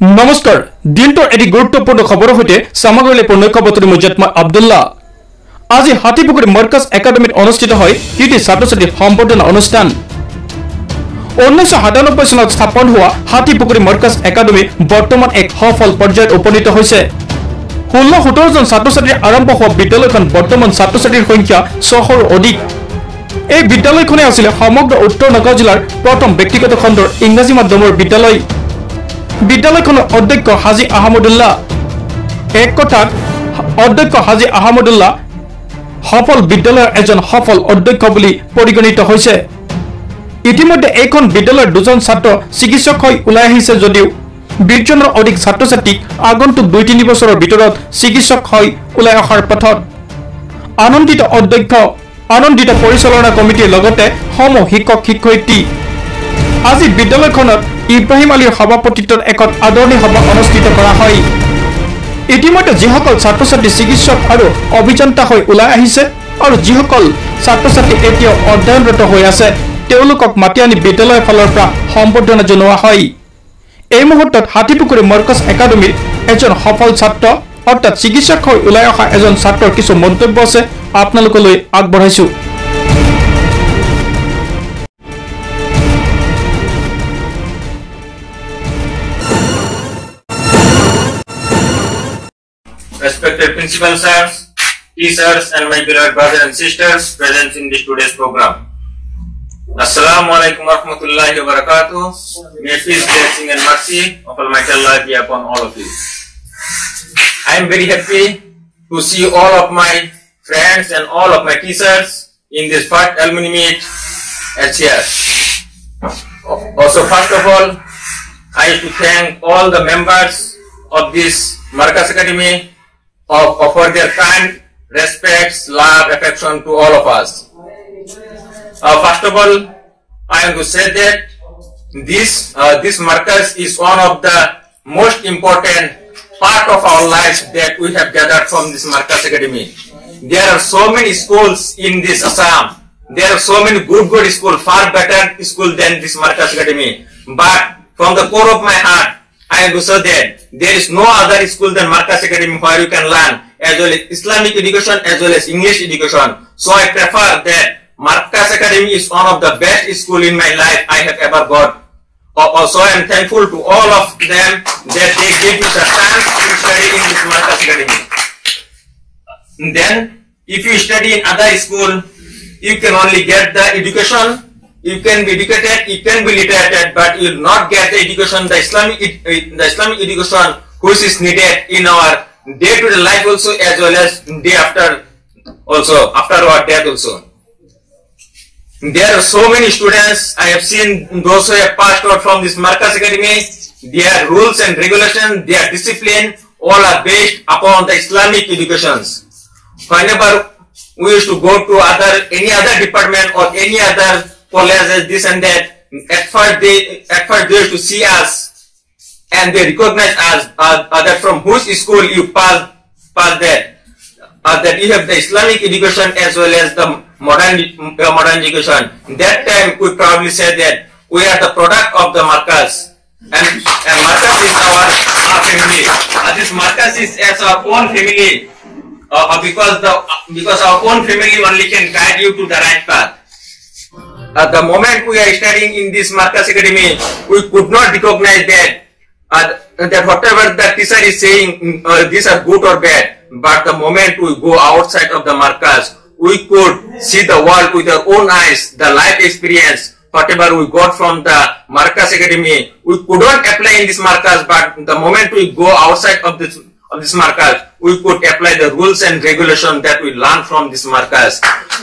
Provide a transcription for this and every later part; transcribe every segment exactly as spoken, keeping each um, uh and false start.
नमस्कार दिनटोर एटी गुरुत्वपूर्ण खबर सहित सामग्री पुण्य बतरी मजियात मैं आब्दुल्ला आज हाथीपुखुरी मरकाज एकाडेमी अनुष्ठित है कृति छात्र छात्री सम्बर्धना अनुष्ठान उन्नीस सत्तानब्बे सनत स्थापन हुआ हाथीपुखुरी मरकाज एकाडेमी बर्तमान एक सफल पर्यायत उपनीत षोल सतर जन छात्र छात्री आरम्भ हुआ विद्यालय बर्तमान छात्र छात्रीर संख्या छशर अधिक এই বিদ্যালয়খনে আছিল সমগ্ৰ উত্তৰ নগাঁও জিলাৰ প্ৰথম ব্যক্তিগত খণ্ডৰ ইংৰাজী মাধ্যমৰ বিদ্যালয় বিদ্যালয়খনৰ অধ্যক্ষ হাজী আহমদুল্লাহ এক কথাত অধ্যক্ষ হাজী আহমদুল্লাহ সফল বিদ্যালয়ৰ এজন সফল অধ্যক্ষ বুলি পৰিগণিত হৈছে ইতিমধ্যে এইখন বিদ্যালয়ৰ দুজন ছাত্ৰ চিকিৎসক হৈ ওলাই আহিছে যদিও বিশ জনৰ অধিক ছাত্ৰ ছাত্ৰীক আগন্তুক দুই তিনি বছৰৰ ভিতৰত চিকিৎসক হৈ ওলাই অহাৰ পথত আনন্দিত অধ্যক্ষ आनंदित परिचालना कमिटिर लगते सम शिक्षक शिक्षयित्री आज विद्यालयखनत इब्राहिम आलिर सभापतित्वत एक आदरणी सभा अनुष्ठित करा हय इतिमध्ये जिসকল छात्र छात्री चिकित्सक और अभियंता হৈ ওলাই আহিছে और जिসকল छात्र छात्री एतिया अध्ययनरत হৈ আছে তেওঁলোকক মাতি আনি বিদ্যালয়ৰ ফালৰ পৰা সম্বৰ্ধনা জনোৱা হয় এই মুহূৰ্তত হাতীপুখুৰী মৰকাজ একাডেমীৰ এজন সফল ছাত্ৰ অৰ্থাৎ চিকিৎসক হৈ ওলাই অহা এজন ছাত্ৰৰ কিছু মন্তব্য আছে আপোনালোকলৈ আগবঢ়াইছো Respected principal sirs, teachers and my beloved brothers and sisters present in this today's program. Assalamu alaikum warahmatullahi wabarakatuh. May peace, blessing and mercy of Almighty Allah be upon all of you. I am very happy to see all of my friends and all of my teachers in this first alumni meet as here. Also, first of all, I wish to thank all the members of this Markaz Academy of, of for their kind respects, love, affection to all of us. Uh, first of all, I want to say that this uh, this Markaz is one of the most important part of our lives that we have gathered from this Markaz Academy. There are so many schools in this Assam. There are so many good good schools, far better schools than this Markaz Academy. But from the core of my heart, I am to say that there is no other school than Markaz Academy where you can learn as well as Islamic education as well as English education. So I prefer that Markaz Academy is one of the best school in my life I have ever got. Also, I am thankful to all of them that they gave me the chance to study in this Markaz Academy. Then, if you study in other school, you can only get the education, you can be educated, you can be literated, but you will not get the education, the Islamic, the Islamic education which is needed in our day-to-day life also as well as day after also, after our death also. There are so many students, I have seen those who have passed out from this Markaz Academy, their rules and regulations, their discipline, all are based upon the Islamic educations. Whenever we used to go to other, any other department or any other colleges, this and that, at first they, at first they used to see us and they recognize us, uh, uh, that from which school you pass, pass that, uh, that you have the Islamic education as well as the modern uh, modern education. That time we probably say that we are the product of the Markaz, and, and Markaz is our, our family. Uh, this Markaz is as our own family, uh, because the because our own family only can guide you to the right path. At the moment we are studying in this Markaz Academy, we could not recognize that uh, that whatever the teacher is saying, uh, these are good or bad. But the moment we go outside of the Markaz, we could see the world with our own eyes, the life experience, whatever we got from the Markaz Academy. We couldn't apply in this Markaz, but the moment we go outside of this of this Markaz, we could apply the rules and regulations that we learn from this Markaz.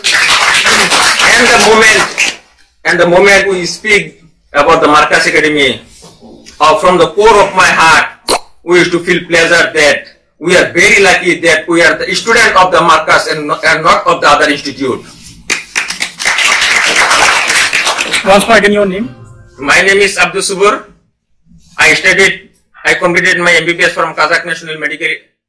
and the moment, and the moment we speak about the Markaz Academy, uh, from the core of my heart, we used to feel pleasure that we are very lucky that we are the student of the Markaz and not, and not of the other institute. Once more again, your name? My name is Abdul Subur. I studied, I completed my M B B S from Kazakh National Medical